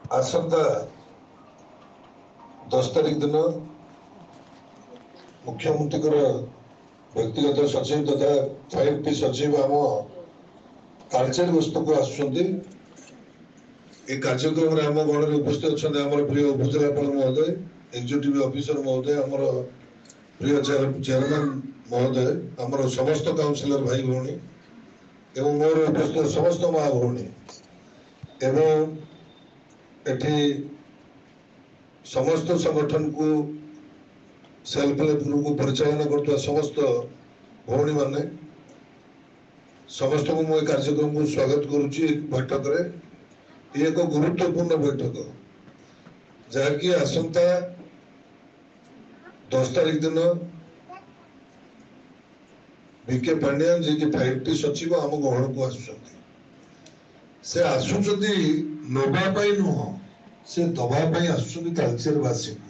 आसंता 10 तारीख दिन मुख्यमंत्री व्यक्तिगत सचिव तथा 5T सचिव आम तालचेर गस्त को आसुचंती। ए कार्यक्रम रे आम गण उपस्थित अच्छा आम प्रिय उपजिलापाल महोदय, एक्जिक्यूटिव ऑफिसर महोदय, आम प्रिय चेयरमैन महोदय, आम समस्त काउंसिलर भाई भौणी एवं मोर उपस्थित समस्त माँ भौणी एवं एठी समस्त संगठन को सेल्फ हेल्प ग्रुप को परिचालन करता समस्त भौणी माने समस्त को मैं कार्यक्रम को स्वागत करुच्ची। बैठक रे ये एक गुरुत्वपूर्ण बैठक जहाँकि आसंता 10 तारीख दिन बीके पांड्यान जी की 5T सचिव आम गहन को आसुचंती। से आसुचंती नोबा पाई नुह, से दबा पाई आसुचंती तालचेर वासी को।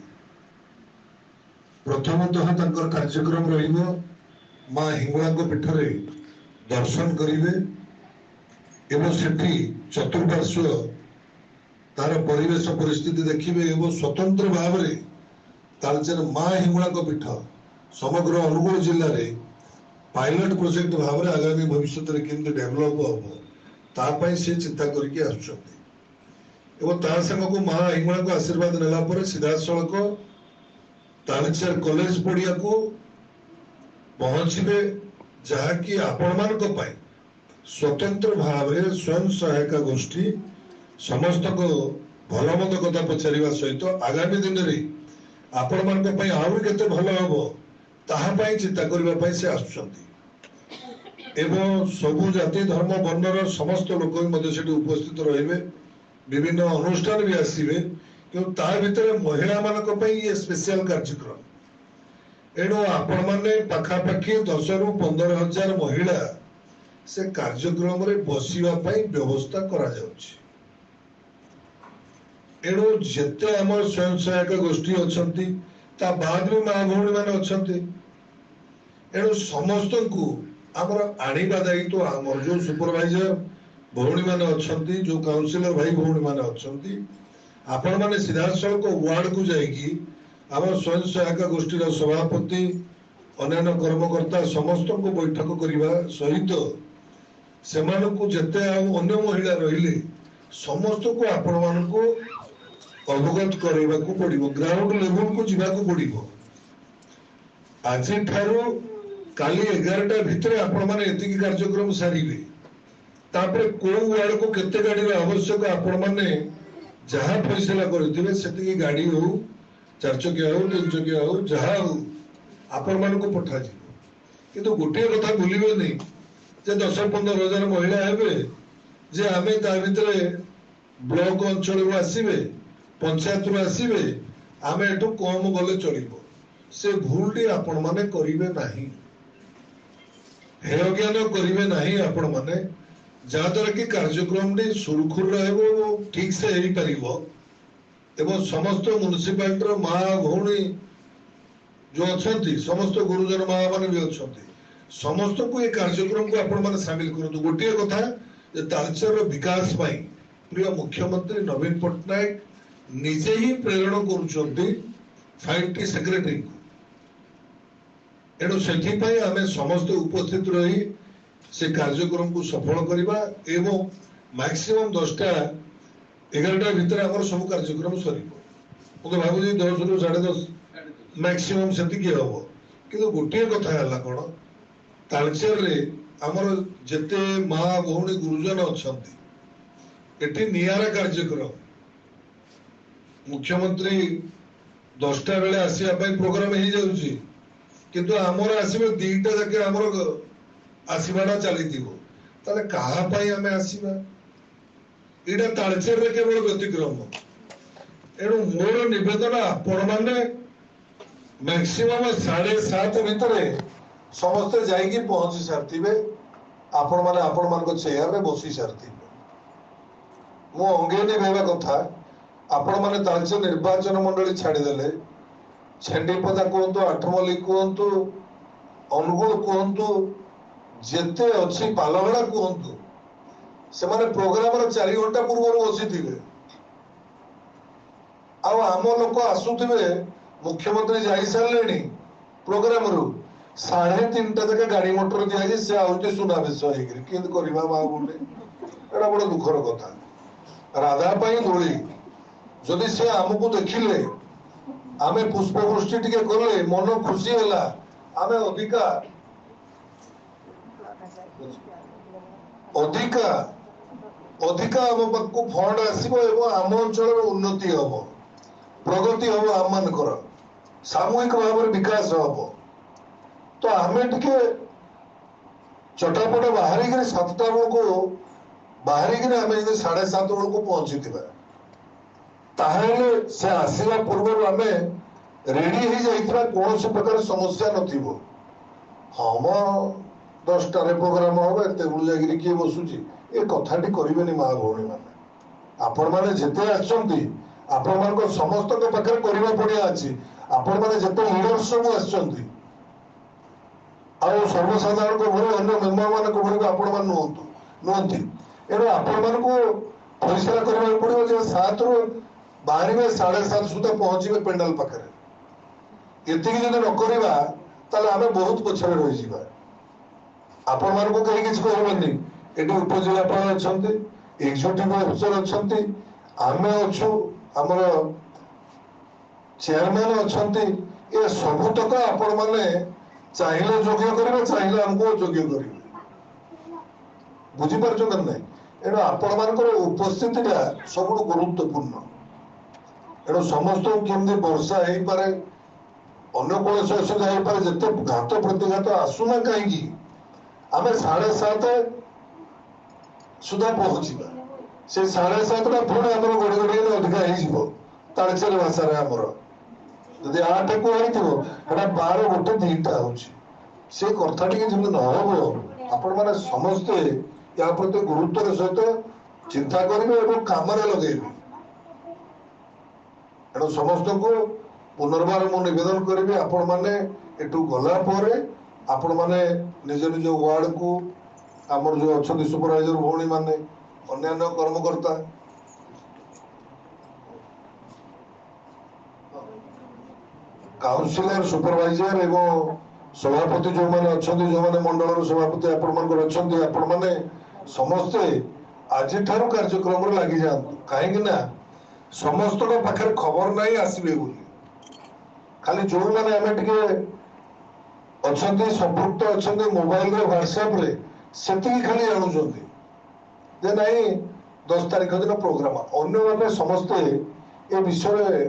प्रथमतः तंकर कार्यक्रम रहिबो मां हिंगुला को पीठरे दर्शन करिवे एवं सेठी चतुर्पार्श्व तार परिवेश परिस्थिति देखिबे एवं स्वतंत्र भाव रे तालचेर मां हिंगुला को पीठ समग्र अनुगुल जिल्ला रे पायलट प्रोजेक्ट भाव रे आगामी भविष्य रे केमते डेवलप होबो ता पई से चिंता करके आछुछंती। एवं ता संग को मां हिंगुला को आशीर्वाद नेला पर सीधा सड़क तालचेर कॉलेज पड़िया को पहुंचबे जहाँकि आपण मान को पाई स्वतंत्र भाव रे स्वयं सहायता गोष्ठी समस्त को भल मंद कथा पचारिबा सहित आगामी दिन रे आपण मान को पाई आउर केते भल हबो ताहा पाई चिंता करबा पाई से आछुछंती। एवं सबु जाति धर्म वर्णर समस्त लोक मध्य सेठी उपस्थित रहिबे, विभिन्न अनुष्ठान भी आसीबे क्यों ता भितर महिला मानक पई ये स्पेशल कार्यक्रम एणु आपण माने पाखापाखी 10 रु 15 हजार महिला से कार्यक्रम रे बसिबा पई व्यवस्था करा जाउछि। एणु जेते हमर स्वयं सहायक गोष्ठी अछंती ता बाद में मां भौणी माने अछंती एणु समस्त को हमर आनिबा दायित्व हमर जो सुपरवाइजर भौणी माने अछंती, जो काउंसिलर भाई भौणी माने अछंती, आपण माने सीधा सड़क वार्ड को जाएगी आम स्वयं सहायक गोष्ठी सभापति अन्य कर्मकर्ता समस्त को बैठक करने सहित से जिते अन्य महिला रहिले समस्त को आपण मान को अवगत करने को पड़ो, ग्राउंड लेवल को जीवाक पड़ो। आज काली 11टा भितर आपण माने एतिकी कार्यक्रम सारिबे तापर को वार्ड को केते गाड़ी आवश्यक आपण माने जहाँ फैसला करथिबे सेतिकी गाड़ी हो 4 चकिया हो 3 चकिया हो जहाँ हो आपण मान को पठा जिवो। किंतु गोटे कथा भूलिबे नै जे 10-15 हजार महिला हेबे जे आमे ता भितरे ब्लॉक अंचल रो आसीबे, पंचायत रो आसीबे, आमे एठो कम गले चलिबो। से भूलटी आपण माने करिवे नाही, हेय ज्ञान करिवे नाही आपण माने, जहाँ द्वारा कि कार्यक्रम सुरखुर रहिबो, ठीक से हेई परिबो एवं समस्त म्युनिसिपालिटी माँ भौणी जो अछंती समस्त गुरुजन माँ माने भी अछंती समस्त को ये कार्यक्रम को आपण माने शामिल करतु। गोटे कथा जे तालचेर विकास पाई प्रिय मुख्यमंत्री नवीन पट्टनायक निजे ही प्रेरण करुचंती 5T सेक्रेटरी को। एणु सेठी पाई आमे समस्त उपस्थित रही से कार्यक्रम को सफल करवा एवं मैक्सिमम 10टा 11टा भितर आमर सब कार्यक्रम सरिबो। मुझे भाबुजी 10 रु 10:30 मैक्सिमम सेति के हबो। किंतु गोटे कथा हला कोन तालचेर रे आमर जेते मां भौणी गुरुजन अछंती एठी नियारा कार्यक्रम मुख्यमंत्री 10टा बेले आसीबा पई प्रोग्राम हे जाउची किंतु आमर आसीबे 2टा जाके आमर आसीबाटा चलीथिबो ताले कहा पाई आमे आसीबा एटा तालचेर रे केवल व्यतिक्रम। एणु मोर निवेदन आपण माने मैक्सिमम 7:30 भितरे समस्त जाइकी पहुंची सारथिबे, आपण माने आपण मान को चेयर रे बसी सारथिबे। मो अंगे ने भेबा कथा आपण माने तालचेर निर्वाचन मंडली छाडी देले छेंडीपदा कोंतो आठमली कोंतो अनुगुल कोंतो जेते अच्छी पालगड़ा कहतु से प्रोग्राम 4 घंटा पूर्व बसी थे आम लोक आसुवे मुख्यमंत्री जाई सारे प्रोग्राम रु 3:30 तक गाड़ी मोटर दिखाई से आउे सुनावेश करवा एटा बड़ दुखर कथा राधा दोली जदि से आमको देखिले आमे पुष्पवृष्टि टिके कले मन खुशी है आमे अधिका अधिका अधिका आम पाखु फंड आसो आम अंचल उन्नति हम प्रगति हम आम मानकर सामूहिक भाव में विकास हम तो आमे टिके चटापट बाहरिक 7टा बेलू बाहरिक आम 7:30 बेलू पहुंची ताहले से आसला पूर्व आम रेडी हो जाइए कौन प्रकार समस्या नथिबो हम 10टारे प्रोग्राम हम एत बेलू जा किए बसुची ए कथाटी करेनि माँ भौणी मैंने आपण मैंने जिते आपण समस्त पाखे करने पड़िया अच्छी आपण मैंने जिते लीडर सब आसर्वसाधारण भरी अन्य मेम्बर मान भरी आपण मैंने नुहति एणु आपण मान फैसला करने पड़ो 7 रु बाहर 7:30 सुधा पहुंचे पेंडाल पाखे ये जब न आम बहुत पछरे रही आपण मान कहीं किसी कहबनी ये उपजिलापाल अच्छा एक्जिक्यूटिव अफिसर अच्छा आम अच्छु आमर चेयरमैन अच्छा ये सबुतक आपण मैंने चाहिए योग्य करेंगे चाहिए आमको योग्य करेंगे बुझीपार ना ना एणु आपण मान उपस्थिति सब गुरुत्वपूर्ण एणु समस्त केमती वर्षा हो पारे अन्य कौन असुविधा हो पारे जिते घात प्रतिघात आसुना कहीं आम 7:30 सुधा पहुंचा से 7:30 पुणी आम गोड़े गोड़े अधिका हो तालचेर भाषा आमर जदि 8 को आई 12 1 2टा हो कथा टी जमी नहब आपण मैंने समस्ते या प्रति गुरुत्वर सहित चिंता करेंगे कम लगे एणु समस्त को पुनर्बार मु नवेदन करी आपण मैंने एटू गला आपण मैंने निज निज वार्ड को आमर जो अच्छा सुपरवाइजर भौणी माने अन्य कर्मकर्ता काउंसिलर सुपरवाइजर एवं सभापति जो मैंने अच्छा जो मैंने मंडल सभापति आपण मैंने समस्ते आज कार्यक्रम लगी जातु कहीं समस्त पाखे खबर नहीं आसबे खाली जो मैंने आम टे अच्छा संपृक्त अच्छा मोबाइल व्हाट्सएप से खाली जानुंट जे नहीं 10 तारीख दिन प्रोग्राम अन्य मैंने समस्ते ए विषय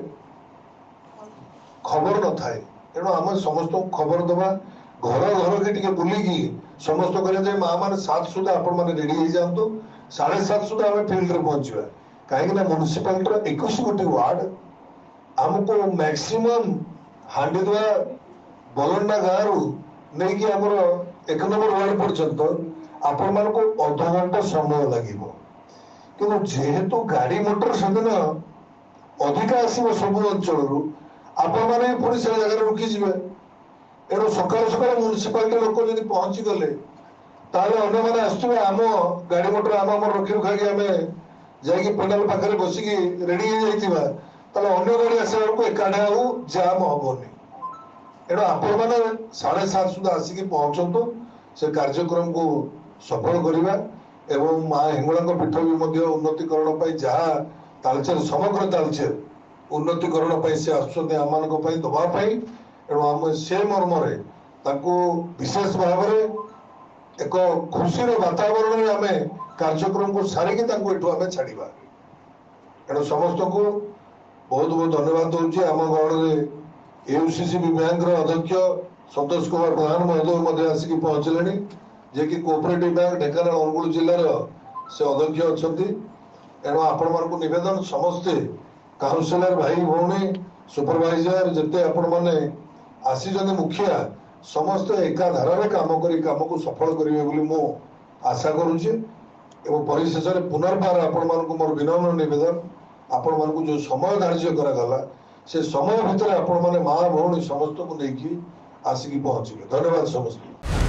खबर न थाए तेणु आम समस्त खबर दबा घर घर के बुलिकी समस्त करें माँ मैंने 7 सुधा आपण मैंने रेडी हो जातु 7:30 सुधा आम फिल्ड में पहुंचा कहीं म्युनिसिपालिटी 21 गोटी वार्ड आमको मैक्सिमम हांडीदुआ बलंडा गाँव नहीं कि आमर 1 नंबर वार्ड पर्यंत आपण मान को अध घंटा समय लगे कि जेहेतु गाड़ी मोटर से दिन अधिका आसो सब अंचल आपण मैंने पुणी से जगह रुकीजे एणु सका सका म्युनिसिपालिटी लोक जब पहुंची गले अन्य मैंने आसुवे आम गाड़ी मोटर आम रखी रुखाई आम जाकि पेंडाल पाखे बसिकी रेडी हो अन्य गाड़ी आसला एकाठे आउ जाम हेनी एणु आपण मैंने 7:30 सुधा आसिक पहुंचतु से कार्यक्रम को सफल करवा एवं माँ हिंगुला पीठ भी उन्नतिकरण जहाँ तालचेर समग्र तालचेर उन्नतिकरण से आसुच्च आम दवाई एणु आम से मर्म विशेष भाव एक खुशी वातावरण में आम कार्यक्रम को सारिकी आम छाड़ा एणु समस्त को बहुत बहुत धन्यवाद दूसरी आम गढ़ एयूसीसी बैंक अध्यक्ष संतोष कुमार प्रधान महोदय आसिक पहुंचले जे कि कोऑपरेटिव बैंक ढेंकानाल अनुगुल जिलार से अध्यक्ष अच्छा एणु आपण मान नवेदन समस्ते काउंसिलर भाई भौणी सुपरवाइजर जिते आपण मैंने आसी मुखिया समस्ते एका धारा काम करी काम को सफल करेंगे बोली मु आशा करुचे एवं परिशेष में पुनर्बार आपण मान मोर विनम्र नवेदन आपण मान जो समय धार्य करागला से समय भितर आपण मैंने माँ भौणी समस्त को लेकिन आसिक पहुंचे धन्यवाद समस्त।